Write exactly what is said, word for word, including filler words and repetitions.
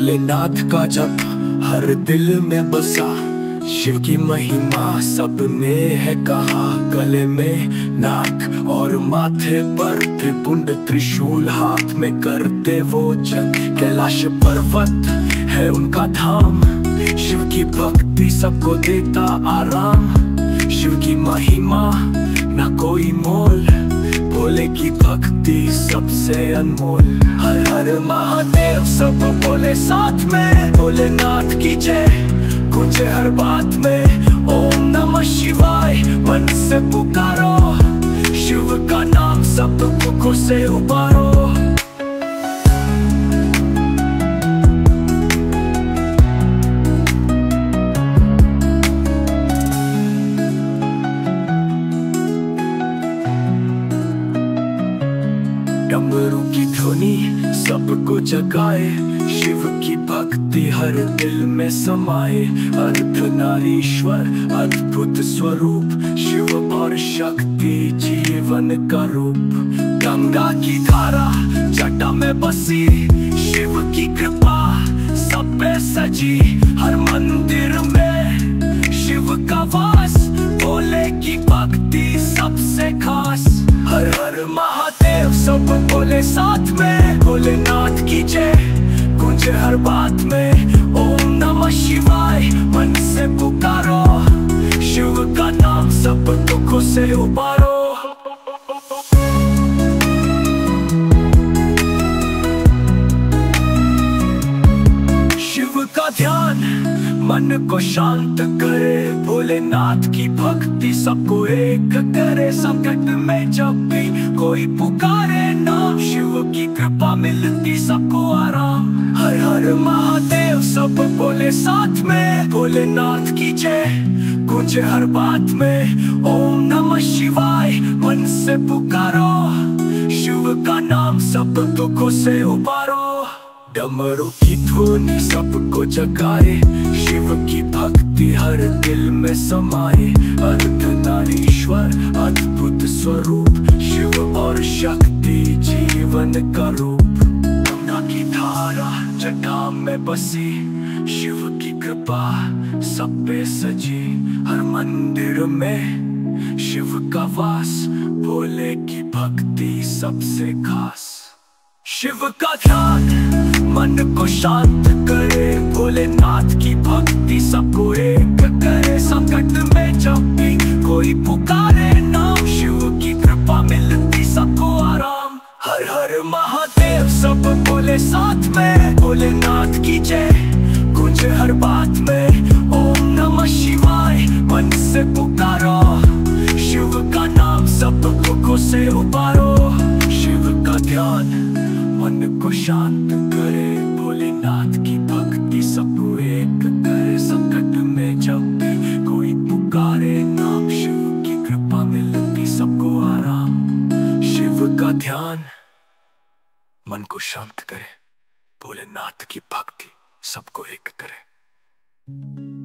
भोलेनाथ का जप हर दिल में बसा, शिव की महिमा सब ने है कहा। गले में नाग और माथे पर त्रिपुंड त्रिशूल, हाथ में करते वो जंग। कैलाश पर्वत है उनका धाम, शिव की भक्ति सबको देता आराम। शिव की महिमा ना कोई मोल, भोले की भक्ति सबसे अनमोल। हर हर महादेव सब बोले साथ में, भोलेनाथ की जय गूंजे हर बात में। ओम नमः शिवाय मन से पुकारो, शिव का नाम सब दुखों से उबारो। डमरू की ध्वनि सबको जगाए, शिव की भक्ति हर दिल में समाए। अर्धनारीश्वर अद्भुत स्वरूप, शिव और शक्ति जीवन का रूप। गंगा की धारा जटा में बसी, शिव की कृपा सब पे सजी। हर मंदिर में शिव का वास, भोले की भक्ति सबसे खास। हर हर महादेव सब बोले साथ में, भोलेनाथ की जय गूंजे हर बात में। ओम नमः शिवाय मन से पुकारो, शिव का नाम सब दुखों से उबारो। शिव का ध्यान मन को शांत करे, भोलेनाथ की भक्ति सबको एक करे। संकट में जब भी कोई पुकारे नाम, शिव की कृपा मिलती सबको आराम। हर हर महादेव सब बोले साथ में, भोलेनाथ की जय गूंजे हर बात में। ओम नमः शिवाय मन से पुकारो, शिव का नाम सब दुखों से उबारो। डमरू की ध्वनि सबको जगाए, शिव की भक्ति हर दिल में समाए। अर्धनारीश्वर अद्भुत स्वरूप, शिव और शक्ति जीवन का रूप। गंगा की धारा जटा में बसी, शिव की कृपा सब पे सजी। हर मंदिर में शिव का वास, भोले की भक्ति सबसे खास। शिव का ध्यान मन को शांत करे, भोलेनाथ की भक्ति सबको एक करे। संकट में जब भी कोई पुकारे नाम, शिव की कृपा मिलती सबको आराम। हर हर महादेव सब बोले साथ में, भोलेनाथ की जय गूंजे हर बात में। ओम नमः शिवाय मन से पुकारो, शिव का नाम सब दुखों से उबारो। शिव का ध्यान मन को शांत करे, भोलेनाथ की भक्ति सबको एक करे। संकट में जब भी कोई पुकारे नाम, शिव की कृपा मिलती सबको आराम। शिव का ध्यान मन को शांत करे, भोलेनाथ की भक्ति सबको एक करे।